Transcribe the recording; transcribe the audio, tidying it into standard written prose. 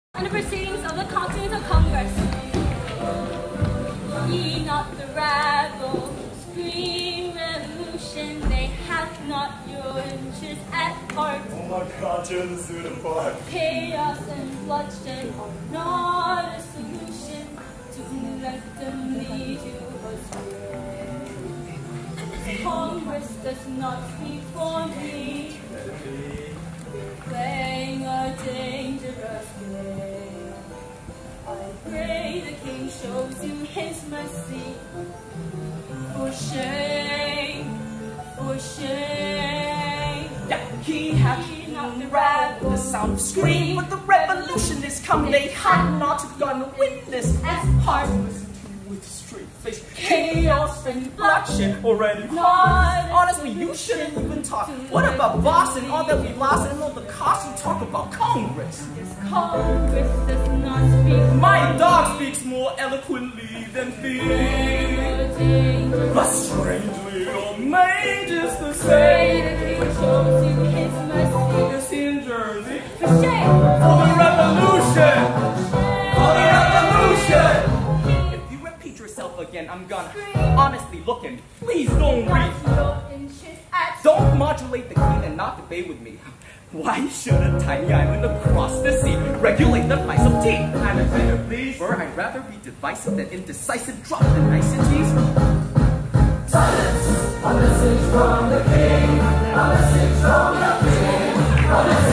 and the proceedings of the Continental Congress. Ye not the rabble, scream revolution, they have not your interest at heart. Oh my God, tear the suit apart. Chaos and bloodshed are not a solution to let them lead you astray. Congress does not speak for me. We're playing a dangerous game. I pray the king shows you his mercy. For shame, for shame. Yeah, he had not the rabble, the sound of scream, but the revolution is come. They had not gone witness as heart was with straight face. Chaos and bloodshed already hard. Honestly, you shouldn't even talk. What about Boston? All that we lost and all the cost you talk about Congress. This Congress does not speak. My dog speaks more eloquently than thee. But strangely, your mate is the same. The king shows you his mercy. Is he in Jersey? For shame. For the revolution! For the revolution! If you repeat yourself again, I'm gonna honestly look at me. Please don't read. Don't modulate the king and not debate with me. Why should a tiny island across the sea regulate the price of tea? I'm a better please. For I'd rather be divisive than indecisive. Drop the niceties. Silence! A message from the king. A message from the king. A message